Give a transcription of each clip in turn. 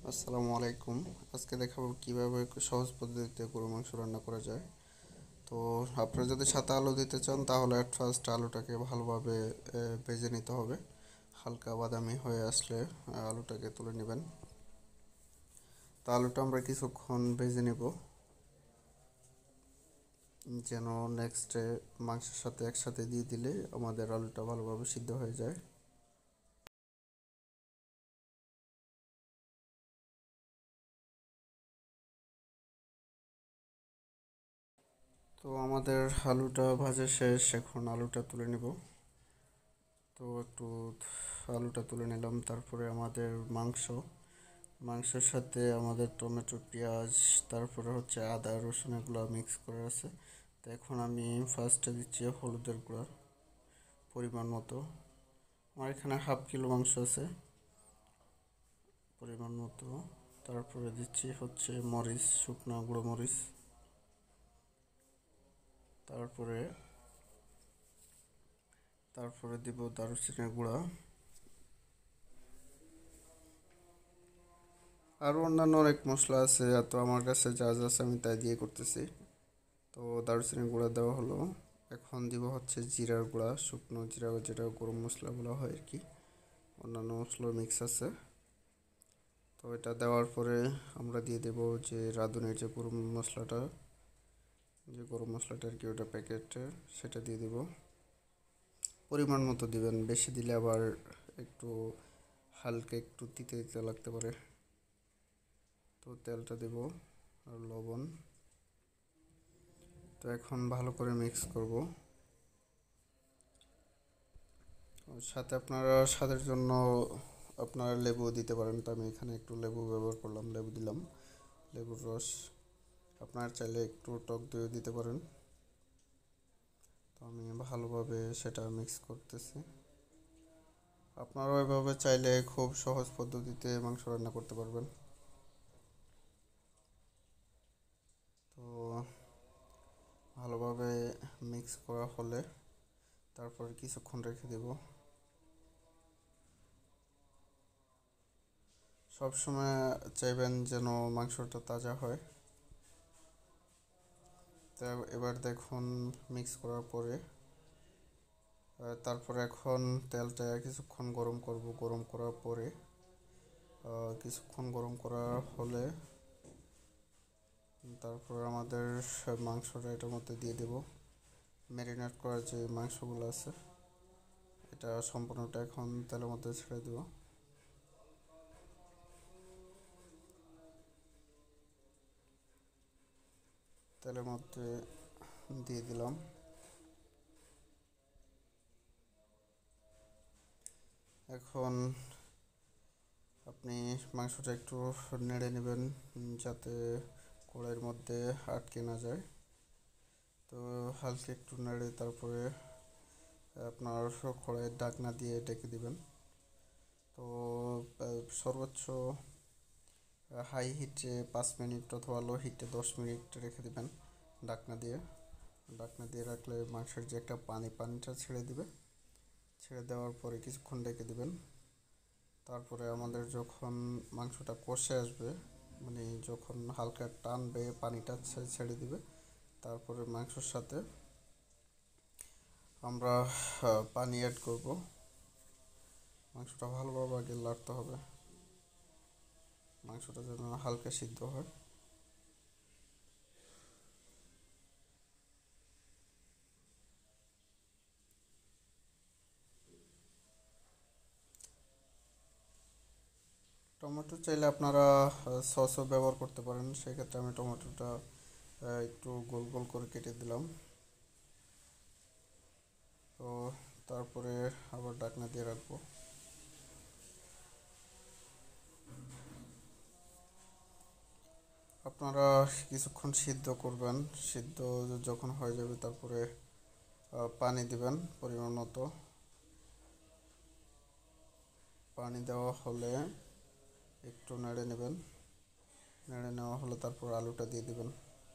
আসসালামু আলাইকুম। আজকে দেখাবো কিভাবে সহজ পদ্ধতিতে গরু মাংস রান্না করা যায়। তো আপনারা যদি সাথে আলু দিতে চান তাহলে অ্যাট ফার্স্ট আলুটাকে ভালোভাবে ভেজে নিতে হবে। হালকা বাদামি হয়ে আসলে আলুটাকে তুলে নেবেন। তো আলুটা আমরা কিছুক্ষণ ভেজে নেব, যেন নেক্সটে মাংসের সাথে একসাথে দিয়ে দিলে আমাদের আলুটা ভালোভাবে সিদ্ধ হয়ে যায়। তো আমাদের আলুটা ভাজা শেষ, এখন আলুটা তুলে নেব। তো একটু আলুটা তুলে নিলাম, তারপরে আমাদের মাংসের সাথে আমাদের টমেটো, পেঁয়াজ, তারপরে হচ্ছে আদা রসুন এগুলো মিক্স করে আছে। তো এখন আমি ফার্স্টে দিচ্ছি হলুদের গুঁড়া পরিমাণ মতো। আমার এখানে হাফ কিলো মাংস আছে, পরিমাণ মতো। তারপরে দিচ্ছি হচ্ছে মরিচ, শুকনো গুঁড়ো মরিচ। তারপরে তারপরে দিব দারুচিনির গুঁড়া। আরও অন্যান্য অনেক মশলা আছে, তো আমার কাছে যা যা আছে আমি তাই দিয়ে করতেছি। তো দারুচিনির গুঁড়া দেওয়া হলো। এখন দিব হচ্ছে জিরার গুঁড়া, শুকনো জিরা, যেটা গরম মশলা বলা হয় আর কি। অন্যান্য মশলা মিক্স আছে। তো এটা দেওয়ার পরে আমরা দিয়ে দেব যে রাঁধুনির যে গরম মশলাটা আর কি, ওটা প্যাকেটের, সেটা দিয়ে দেব। পরিমাণ মতো দিবেন, বেশি দিলে আবার একটু হালকা একটু তিতে তিতে লাগতে পারে। তো তেলটা দেব আর লবণ। তো এখন ভালো করে মিক্স করব। সাথে আপনারা স্বাদের জন্য আপনারা লেবু দিতে পারেন, তো আমি এখানে একটু লেবু ব্যবহার করলাম, লেবু দিলাম, লেবুর রস। আপনারা চাইলে একটু টক দইও দিতে পারেন। তো আমি ভালোভাবে সেটা মিক্স করতেছি। আপনারাও এভাবে চাইলে খুব সহজ পদ্ধতিতে মাংস রান্না করতে পারবেন। তো ভালোভাবে মিক্স করা হলে তারপর কিছুক্ষণ রেখে দেব। সবসময় চাইবেন যেন মাংসটা তাজা হয়। তা এবার দেখুন মিক্স করার পরে তারপরে এখন তেলটা কিছুক্ষণ গরম করব। গরম করার পরে কিছুক্ষণ গরম করা হলে তারপর আমাদের মাংসটা এটার মধ্যে দিয়ে দেব। ম্যারিনেট করা যে মাংসগুলো আছে এটা সম্পূর্ণটা এখন তেলের মধ্যে ছেড়ে দেব। তেলের মধ্যে দিয়ে দিলাম। এখন আপনি মাংসটা একটু নেড়ে নেবেন, যাতে কড়াইয়ের মধ্যে আটকে না যায়। তো হালকা একটু নেড়ে তারপরে আপনার কড়াইয়ের ঢাকনা দিয়ে ডেকে দিবেন। তো সর্বোচ্চ হাই হিটে 5 মিনিট অথবা লো হিটে 10 মিনিট রেখে দিবেন ঢাকনা দিয়ে। ঢাকনা দিয়ে রাখলে মাংসের যে একটা পানিটা ছেড়ে দিবে। ছেড়ে দেওয়ার পরে কিছুক্ষণ রেখে দিবেন। তারপরে আমাদের যখন মাংসটা কষে আসবে, মানে যখন হালকা টানবে পানিটা ছেড়ে দিবে, তারপরে মাংসর সাথে আমরা পানি অ্যাড করব। মাংসটা ভালোভাবে আগে নাড়তে হবে, মাংসটা যেন হালকা সিদ্ধ হয়। টমেটো চাইলে আপনারা সসও ব্যবহার করতে পারেন, সেক্ষেত্রে আমি টমেটোটা একটু গোল গোল করে কেটে দিলাম। তো তারপরে আবার ঢাকনা দিয়ে রাখবো। আপনারা কিছুক্ষণ সিদ্ধ করবেন। সিদ্ধ যখন হয়ে যাবে তারপরে পানি দিবেন পরিমাণ মতো। পানি দেওয়া হলে একটু নেড়ে নেবেন। নেড়ে নেওয়া হলে তারপর আলুটা দিয়ে দিবেন।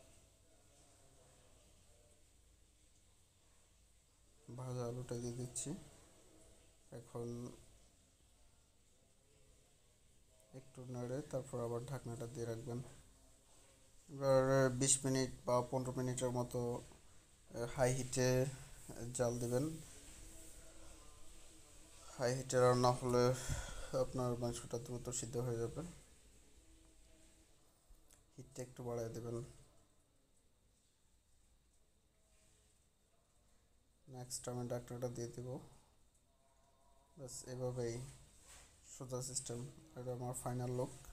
ভাজা আলুটা দিয়ে দিচ্ছি। এখন একটু নেড়ে তারপর আবার ঢাকনাটা দিয়ে রাখবেন। এবার 20 মিনিট বা 15 মিনিটের মতো হাই হিটে জাল দিবেন। হাই হিটে রান্না হলে আপনার মাংসটা দ্রুত সিদ্ধ হয়ে যাবে। হিটটা একটু বাড়ায় দেবেন। নেক্সট আমি ঢাকনাটা দিয়ে দিব। বাস এভাবেই সোজা সিস্টেম। এটা আমার ফাইনাল লুক।